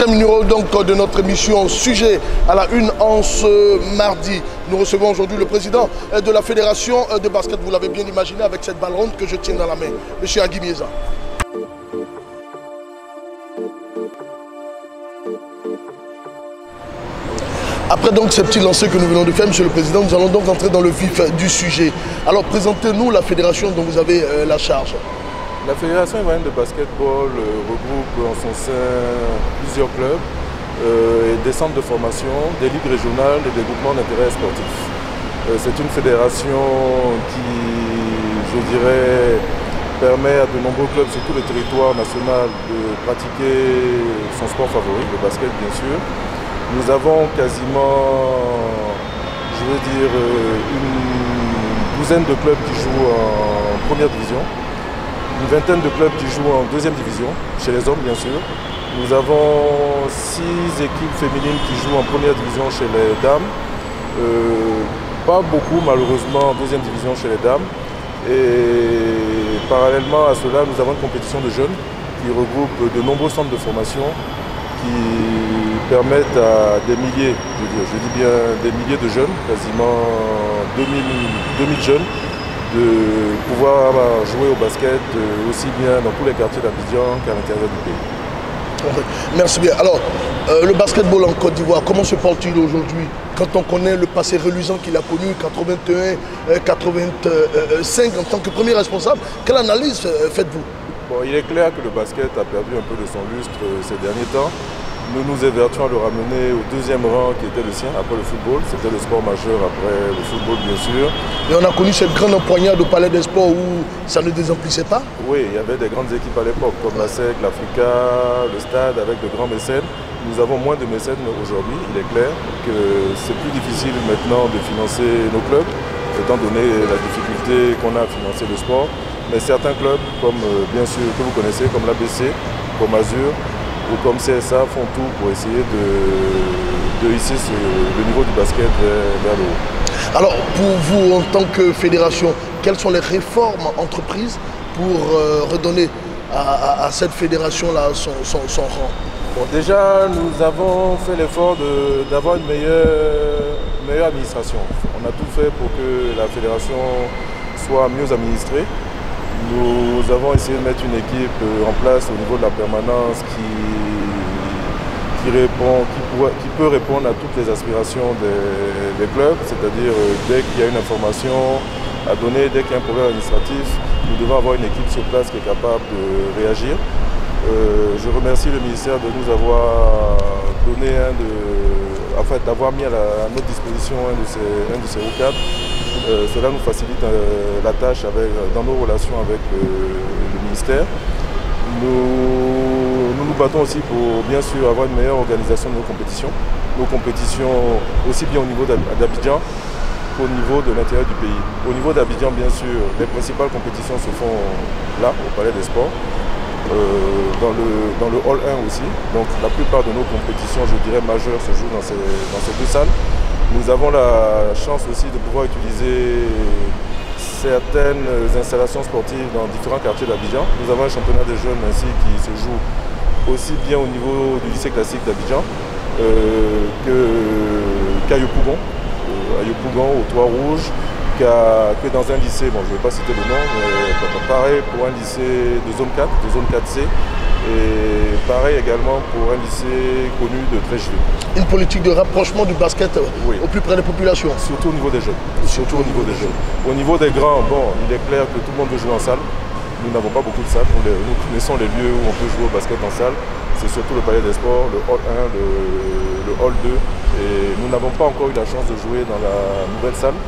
Deuxième numéro donc de notre émission Sujet à la une en ce mardi. Nous recevons aujourd'hui le président de la fédération de basket, vous l'avez bien imaginé, avec cette balle ronde que je tiens dans la main, M. Agui Mieza. Après donc ces petits lancers que nous venons de faire, Monsieur le Président, nous allons donc entrer dans le vif du sujet. Alors présentez-nous la fédération dont vous avez la charge. La Fédération ivoirienne de basketball regroupe en son sein plusieurs clubs et des centres de formation, des ligues régionales et des groupements d'intérêt sportif. C'est une fédération qui, je dirais, permet à de nombreux clubs sur tout le territoire national de pratiquer son sport favori, le basket bien sûr. Nous avons quasiment, je veux dire, une douzaine de clubs qui jouent en première division. Une vingtaine de clubs qui jouent en deuxième division, chez les hommes bien sûr. Nous avons 6 équipes féminines qui jouent en première division chez les dames. Pas beaucoup malheureusement en deuxième division chez les dames. Et parallèlement à cela, nous avons une compétition de jeunes qui regroupe de nombreux centres de formation qui permettent à des milliers, je dis bien des milliers de jeunes, quasiment 2000 jeunes, de pouvoir jouer au basket aussi bien dans tous les quartiers d'Abidjan qu'à l'intérieur du pays. Merci bien. Alors, le basketball en Côte d'Ivoire, comment se porte-t-il aujourd'hui quand on connaît le passé reluisant qu'il a connu, 81, 85 en tant que premier responsable? Quelle analyse faites-vous? Bon, il est clair que le basket a perdu un peu de son lustre ces derniers temps. Nous nous évertuons à le ramener au deuxième rang qui était le sien après le football. C'était le sport majeur après le football bien sûr. Et on a connu cette grande empoignade au Palais des Sports où ça ne désemplissait pas? Oui, il y avait des grandes équipes à l'époque comme la SEC, l'Africa, le Stade avec de grands mécènes. Nous avons moins de mécènes aujourd'hui. Il est clair que c'est plus difficile maintenant de financer nos clubs étant donné la difficulté qu'on a à financer le sport. Mais certains clubs comme bien sûr que vous connaissez comme l'ABC, comme Azur, ou comme CSA font tout pour essayer de hisser le niveau du basket vers le haut. Alors pour vous en tant que fédération, quelles sont les réformes entreprises pour redonner à cette fédération-là son rang? Bon, déjà nous avons fait l'effort d'avoir une meilleure administration. On a tout fait pour que la fédération soit mieux administrée. Nous avons essayé de mettre une équipe en place au niveau de la permanence qui peut répondre à toutes les aspirations des clubs, c'est-à-dire dès qu'il y a une information à donner, dès qu'il y a un problème administratif, nous devons avoir une équipe sur place qui est capable de réagir. Je remercie le ministère de nous avoir donné d'avoir mis à notre disposition un de ces OCAD. Cela nous facilite la tâche dans nos relations avec le ministère. Nous battons aussi pour bien sûr avoir une meilleure organisation de nos compétitions. Nos compétitions aussi bien au niveau d'Abidjan qu'au niveau de l'intérieur du pays. Au niveau d'Abidjan bien sûr, les principales compétitions se font là, au Palais des Sports. Dans le Hall 1 aussi. Donc la plupart de nos compétitions, je dirais majeures, se jouent dans ces deux salles. Nous avons la chance aussi de pouvoir utiliser certaines installations sportives dans différents quartiers d'Abidjan. Nous avons un championnat des jeunes ainsi qui se joue aussi bien au niveau du lycée classique d'Abidjan qu'à Yopougon, au Toit Rouge, que dans un lycée, bon je ne vais pas citer le nom, mais pareil pour un lycée de zone 4, de zone 4C, et pareil également pour un lycée connu de Trècheville. Une politique de rapprochement du basket oui. Au plus près des populations. Surtout au niveau des jeunes. Surtout au niveau des jeunes. Au niveau des grands, bon, il est clair que tout le monde veut jouer en salle. Nous n'avons pas beaucoup de salles. Nous connaissons les lieux où on peut jouer au basket en salle. C'est surtout le Palais des Sports, le Hall 1, le Hall 2. Et nous n'avons pas encore eu la chance de jouer dans la nouvelle salle.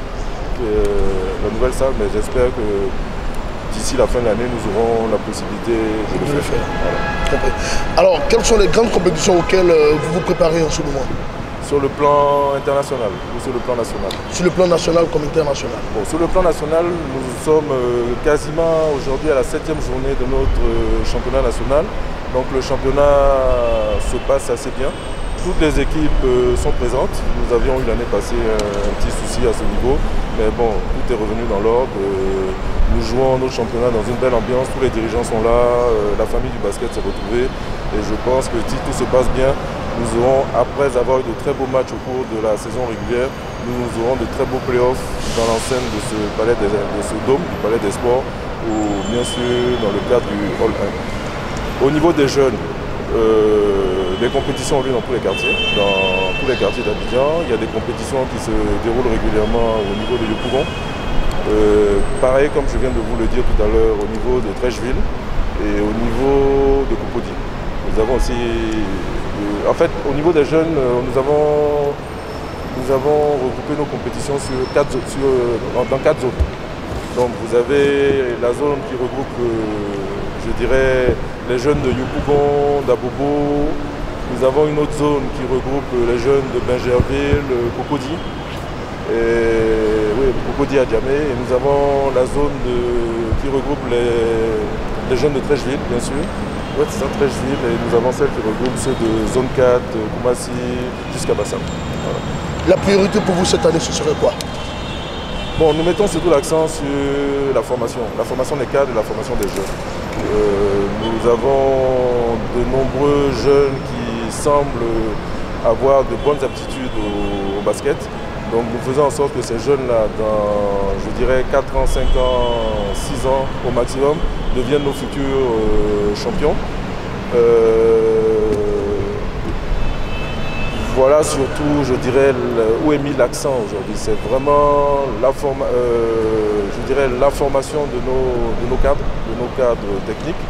Mais j'espère que d'ici la fin de l'année, nous aurons la possibilité de le faire. Voilà. Alors, quelles sont les grandes compétitions auxquelles vous vous préparez en ce moment? Sur le plan international ou sur le plan national? Sur le plan national comme international. Bon, sur le plan national, nous sommes quasiment aujourd'hui à la 7e journée de notre championnat national. Donc le championnat se passe assez bien. Toutes les équipes sont présentes. Nous avions eu l'année passée un petit souci à ce niveau. Mais bon, tout est revenu dans l'ordre. Nous jouons notre championnat dans une belle ambiance, tous les dirigeants sont là, la famille du basket s'est retrouvée. Et je pense que si tout se passe bien, nous aurons, après avoir eu de très beaux matchs au cours de la saison régulière, nous aurons de très beaux playoffs dans l'enceinte de ce palais de ce dôme, du palais des sports, ou bien sûr dans le cadre du Hall 1. Au niveau des jeunes, les compétitions ont lieu dans tous les quartiers d'Abidjan. Il y a des compétitions qui se déroulent régulièrement au niveau de Yopougon. Pareil, comme je viens de vous le dire tout à l'heure, au niveau de Trècheville et au niveau de Copody. Nous avons aussi, en fait, au niveau des jeunes, nous avons regroupé nos compétitions dans 4 zones. Donc vous avez la zone qui regroupe, je dirais, les jeunes de Yopougon, d'Abobo. Nous avons une autre zone qui regroupe les jeunes de Bingerville, Copody. Oui, Copody à Djamé. Et nous avons la zone qui regroupe les jeunes de Trècheville, bien sûr. Oui, c'est ça, Trècheville. Et nous avons celle qui regroupe ceux de zone 4, Koumassi, jusqu'à Bassam. Voilà. La priorité pour vous cette année, ce serait quoi? Bon, nous mettons surtout l'accent sur la formation des cadres et la formation des jeunes. Nous avons de nombreux jeunes qui semblent avoir de bonnes aptitudes au basket. Donc nous faisons en sorte que ces jeunes-là, dans, je dirais, 4 ans, 5 ans, 6 ans au maximum, deviennent nos futurs champions. Voilà surtout, je dirais, où est mis l'accent aujourd'hui. C'est vraiment la formation de nos cadres techniques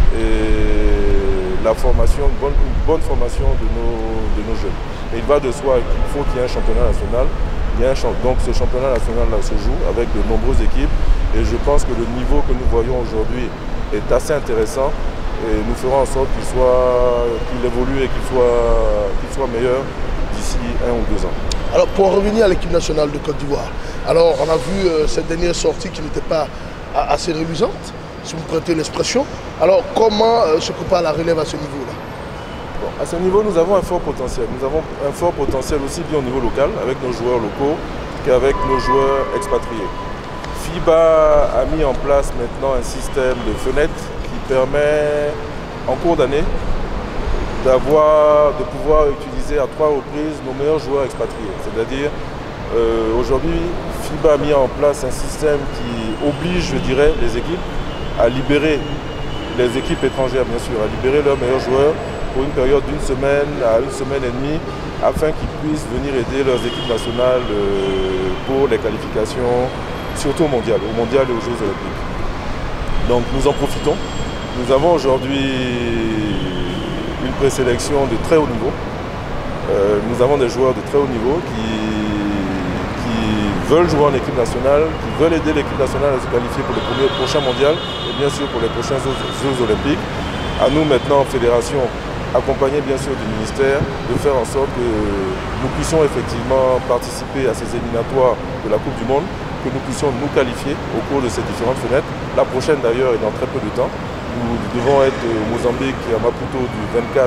et la formation, une bonne formation de nos jeunes. Et il va de soi qu'il faut qu'il y ait un championnat national. Donc ce championnat national-là se joue avec de nombreuses équipes. Et je pense que le niveau que nous voyons aujourd'hui est assez intéressant. Et nous ferons en sorte qu'il évolue et qu'il soit meilleur d'ici 1 ou 2 ans. Alors pour en revenir à l'équipe nationale de Côte d'Ivoire, alors on a vu cette dernière sortie qui n'était pas assez reluisante, si vous me prêtez l'expression. Alors comment se prépare la relève à ce niveau-là? Bon, à ce niveau, nous avons un fort potentiel. Nous avons un fort potentiel aussi bien au niveau local, avec nos joueurs locaux, qu'avec nos joueurs expatriés. FIBA a mis en place maintenant un système de fenêtres qui permet, en cours d'année, de pouvoir utiliser à 3 reprises nos meilleurs joueurs expatriés. C'est-à-dire, aujourd'hui, FIBA a mis en place un système qui oblige, je dirais, les équipes à libérer, les équipes étrangères bien sûr, à libérer leurs meilleurs joueurs pour une période d'1 semaine à 1 semaine et demie, afin qu'ils puissent venir aider leurs équipes nationales pour les qualifications, surtout au mondial et aux Jeux Olympiques. Donc nous en profitons. Nous avons aujourd'hui une présélection de très haut niveau. Nous avons des joueurs de très haut niveau qui veulent jouer en équipe nationale, qui veulent aider l'équipe nationale à se qualifier pour le prochain mondial et bien sûr pour les prochains Jeux Olympiques. À nous maintenant, fédération, accompagnée bien sûr du ministère, de faire en sorte que nous puissions effectivement participer à ces éliminatoires de la Coupe du Monde, que nous puissions nous qualifier au cours de ces différentes fenêtres. La prochaine d'ailleurs est dans très peu de temps. Nous devons être au Mozambique et à Maputo du 20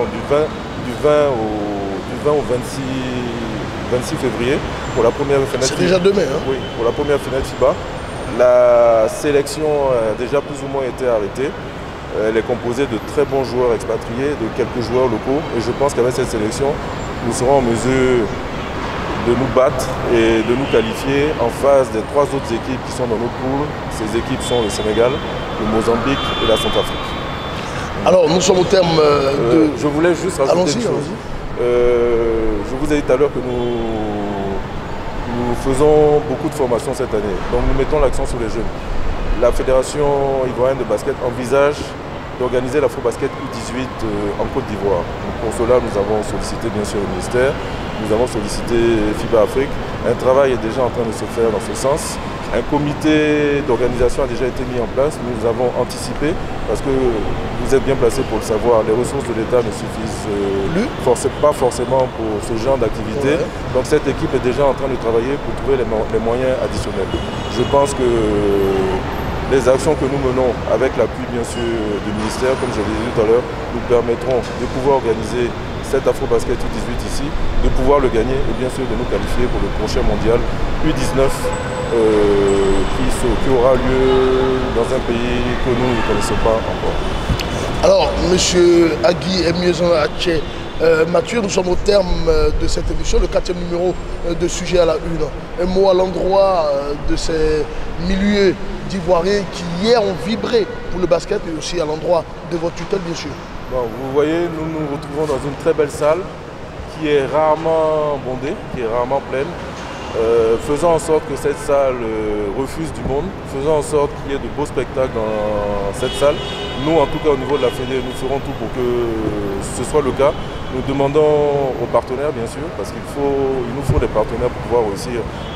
au 26 février pour la première fenêtre. C'est déjà demain, hein? Oui, pour la première fenêtre FIBA. La sélection a déjà plus ou moins été arrêtée. Elle est composée de très bons joueurs expatriés, de quelques joueurs locaux. Et je pense qu'avec cette sélection, nous serons en mesure de nous battre et de nous qualifier en face des 3 autres équipes qui sont dans nos poules. Ces équipes sont le Sénégal, le Mozambique et la Centrafrique. Alors nous sommes au terme de... Je voulais juste rajouter une chose. Je vous ai dit tout à l'heure que nous faisons beaucoup de formations cette année. Donc nous mettons l'accent sur les jeunes. La Fédération ivoirienne de basket envisage d'organiser l'Afro-Basket U18 en Côte d'Ivoire. Pour cela, nous avons sollicité bien sûr le ministère, nous avons sollicité FIBA Afrique. Un travail est déjà en train de se faire dans ce sens. Un comité d'organisation a déjà été mis en place. Nous avons anticipé, parce que vous êtes bien placé pour le savoir, les ressources de l'État ne suffisent pas forcément pour ce genre d'activité. Ouais. Donc cette équipe est déjà en train de travailler pour trouver les moyens additionnels. Je pense que les actions que nous menons avec l'appui bien sûr du ministère, comme je l'ai dit tout à l'heure, nous permettront de pouvoir organiser cet Afro-Basket U18 ici, de pouvoir le gagner et bien sûr de nous qualifier pour le prochain mondial U19 qui aura lieu dans un pays que nous ne connaissons pas encore. Alors, M. Agui Miezan Ache Mathieu, nous sommes au terme de cette émission, le 4e numéro de Sujet à la Une. Un mot à l'endroit de ces milieux d'Ivoiriens qui hier ont vibré pour le basket et aussi à l'endroit de votre tutelle, bien sûr. Bon, vous voyez, nous nous retrouvons dans une très belle salle qui est rarement bondée, qui est rarement pleine. Faisons en sorte que cette salle refuse du monde, faisons en sorte qu'il y ait de beaux spectacles dans cette salle. Nous, en tout cas au niveau de la Fédé, nous ferons tout pour que ce soit le cas. Nous demandons aux partenaires, bien sûr, parce qu'il nous faut des partenaires pour pouvoir réussir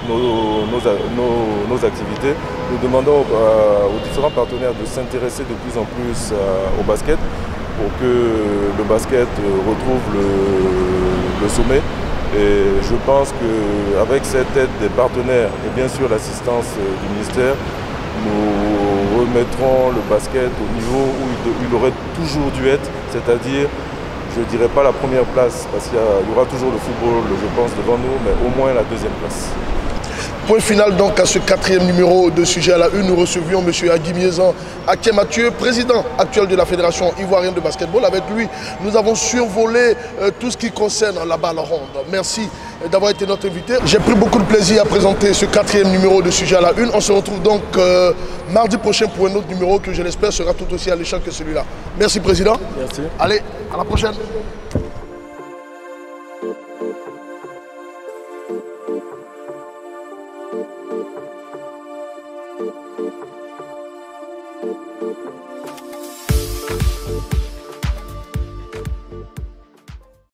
nos activités. Nous demandons aux différents partenaires de s'intéresser de plus en plus au basket pour que le basket retrouve le sommet. Et je pense qu'avec cette aide des partenaires et bien sûr l'assistance du ministère, nous remettrons le basket au niveau où il aurait toujours dû être, c'est-à-dire, je ne dirais pas la première place, parce qu'il y aura toujours le football, je pense, devant nous, mais au moins la 2e place. Point final donc à ce 4e numéro de Sujet à la Une. Nous recevions M. Agui Miezan Ache Mathieu, président actuel de la Fédération ivoirienne de basketball. Avec lui, nous avons survolé tout ce qui concerne la balle ronde. Merci d'avoir été notre invité. J'ai pris beaucoup de plaisir à présenter ce 4e numéro de Sujet à la Une. On se retrouve donc mardi prochain pour un autre numéro que je l'espère sera tout aussi alléchant que celui-là. Merci Président. Merci. Allez, à la prochaine.